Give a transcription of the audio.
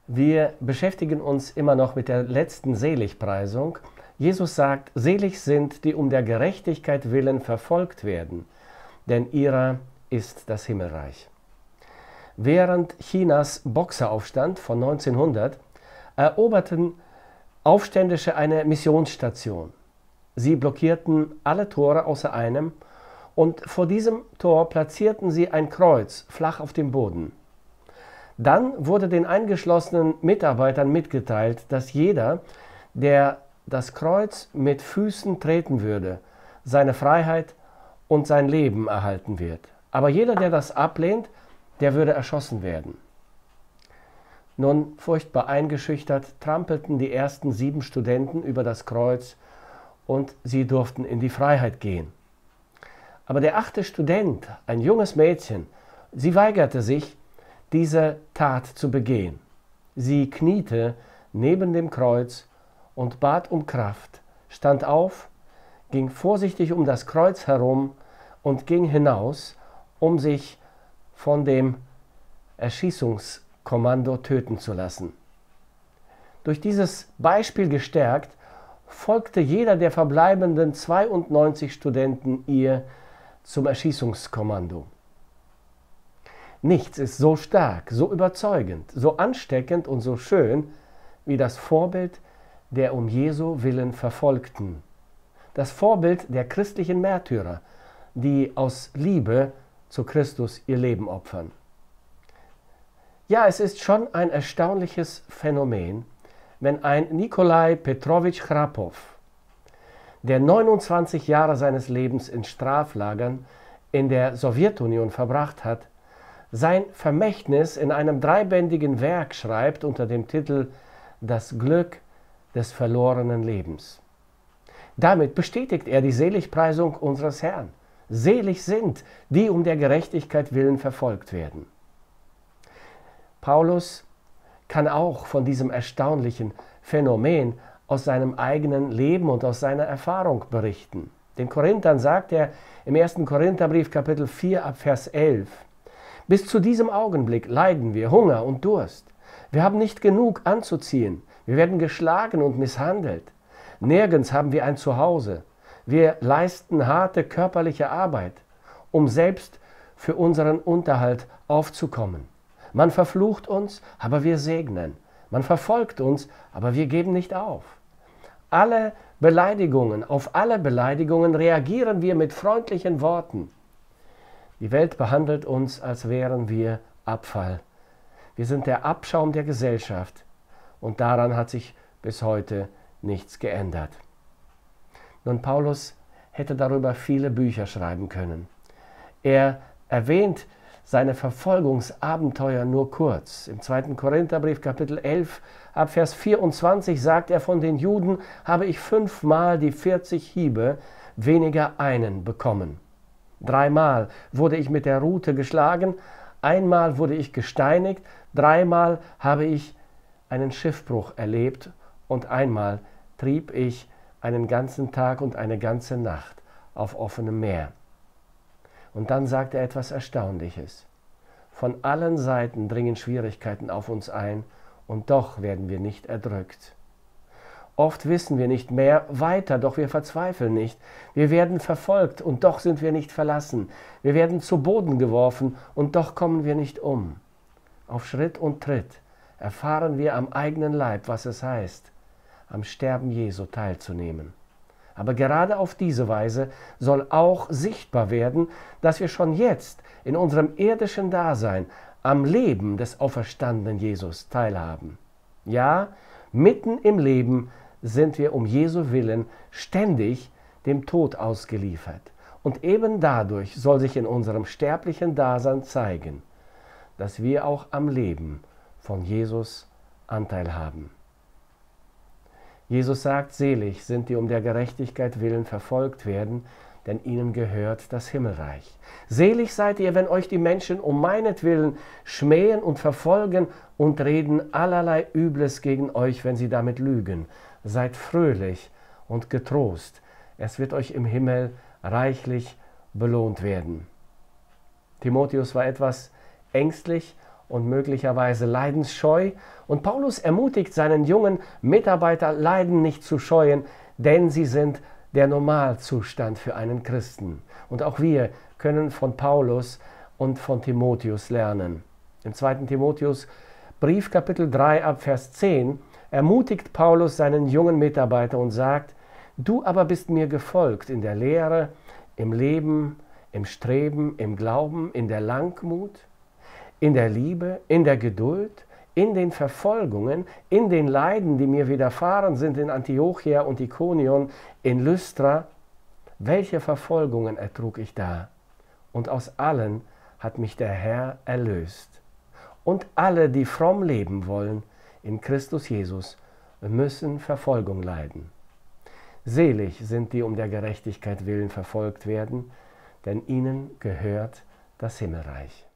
Wir beschäftigen uns immer noch mit der letzten Seligpreisung. Jesus sagt, selig sind, die um der Gerechtigkeit willen verfolgt werden, denn ihrer ist das Himmelreich. Während Chinas Boxeraufstand von 1900 eroberten Aufständische eine Missionsstation. Sie blockierten alle Tore außer einem und vor diesem Tor platzierten sie ein Kreuz flach auf dem Boden. Dann wurde den eingeschlossenen Mitarbeitern mitgeteilt, dass jeder, der das Kreuz mit Füßen treten würde, seine Freiheit und sein Leben erhalten wird. Aber jeder, der das ablehnt, der würde erschossen werden. Nun, furchtbar eingeschüchtert, trampelten die ersten 7 Studenten über das Kreuz und sie durften in die Freiheit gehen. Aber der 8. Student, ein junges Mädchen, sie weigerte sich, diese Tat zu begehen. Sie kniete neben dem Kreuz und bat um Kraft, stand auf, ging vorsichtig um das Kreuz herum und ging hinaus, um sich von dem Erschießungskommando töten zu lassen. Durch dieses Beispiel gestärkt, folgte jeder der verbleibenden 92 Studenten ihr zum Erschießungskommando. Nichts ist so stark, so überzeugend, so ansteckend und so schön wie das Vorbild der um Jesu willen Verfolgten. Das Vorbild der christlichen Märtyrer, die aus Liebe zu Christus ihr Leben opfern. Ja, es ist schon ein erstaunliches Phänomen, wenn ein Nikolai Petrowitsch Chrapow, der 29 Jahre seines Lebens in Straflagern in der Sowjetunion verbracht hat, sein Vermächtnis in einem 3-bändigen Werk schreibt unter dem Titel »Das Glück des verlorenen Lebens«. Damit bestätigt er die Seligpreisung unseres Herrn. Selig sind, die um der Gerechtigkeit willen verfolgt werden. Paulus kann auch von diesem erstaunlichen Phänomen aus seinem eigenen Leben und aus seiner Erfahrung berichten. Den Korinthern sagt er im 1. Korintherbrief Kapitel 4 ab Vers 11, bis zu diesem Augenblick leiden wir Hunger und Durst. Wir haben nicht genug anzuziehen. Wir werden geschlagen und misshandelt. Nirgends haben wir ein Zuhause. Wir leisten harte körperliche Arbeit, um selbst für unseren Unterhalt aufzukommen. Man verflucht uns, aber wir segnen. Man verfolgt uns, aber wir geben nicht auf. Auf alle Beleidigungen reagieren wir mit freundlichen Worten. Die Welt behandelt uns, als wären wir Abfall. Wir sind der Abschaum der Gesellschaft und daran hat sich bis heute nichts geändert. Nun, Paulus hätte darüber viele Bücher schreiben können. Er erwähnt seine Verfolgungsabenteuer nur kurz. Im 2. Korintherbrief Kapitel 11 ab Vers 24 sagt er, von den Juden habe ich 5-mal die 40 Hiebe weniger einen bekommen. 3-mal wurde ich mit der Rute geschlagen, 1-mal wurde ich gesteinigt, 3-mal habe ich einen Schiffbruch erlebt und 1-mal trieb ich einen ganzen Tag und eine ganze Nacht auf offenem Meer. Und dann sagt er etwas Erstaunliches. Von allen Seiten dringen Schwierigkeiten auf uns ein und doch werden wir nicht erdrückt. Oft wissen wir nicht mehr weiter, doch wir verzweifeln nicht. Wir werden verfolgt und doch sind wir nicht verlassen. Wir werden zu Boden geworfen und doch kommen wir nicht um. Auf Schritt und Tritt erfahren wir am eigenen Leib, was es heißt, am Sterben Jesu teilzunehmen. Aber gerade auf diese Weise soll auch sichtbar werden, dass wir schon jetzt in unserem irdischen Dasein am Leben des auferstandenen Jesus teilhaben. Ja, mitten im Leben sind wir um Jesu Willen ständig dem Tod ausgeliefert. Und eben dadurch soll sich in unserem sterblichen Dasein zeigen, dass wir auch am Leben von Jesus Anteil haben. Jesus sagt, selig sind die um der Gerechtigkeit willen verfolgt werden, denn ihnen gehört das Himmelreich. Selig seid ihr, wenn euch die Menschen um meinetwillen schmähen und verfolgen und reden allerlei Übles gegen euch, wenn sie damit lügen. Seid fröhlich und getrost, es wird euch im Himmel reichlich belohnt werden. Timotheus war etwas ängstlich und möglicherweise leidensscheu. Und Paulus ermutigt seinen jungen Mitarbeiter, Leiden nicht zu scheuen, denn sie sind der Normalzustand für einen Christen. Und auch wir können von Paulus und von Timotheus lernen. Im 2. Timotheus Brief Kapitel 3 ab Vers 10 ermutigt Paulus seinen jungen Mitarbeiter und sagt: Du aber bist mir gefolgt in der Lehre, im Leben, im Streben, im Glauben, in der Langmut, in der Liebe, in der Geduld, in den Verfolgungen, in den Leiden, die mir widerfahren sind in Antiochia und Ikonion, in Lystra. Welche Verfolgungen ertrug ich da? Und aus allen hat mich der Herr erlöst. Und alle, die fromm leben wollen in Christus Jesus, müssen Verfolgung leiden. Selig sind die um der Gerechtigkeit willen verfolgt werden, denn ihnen gehört das Himmelreich.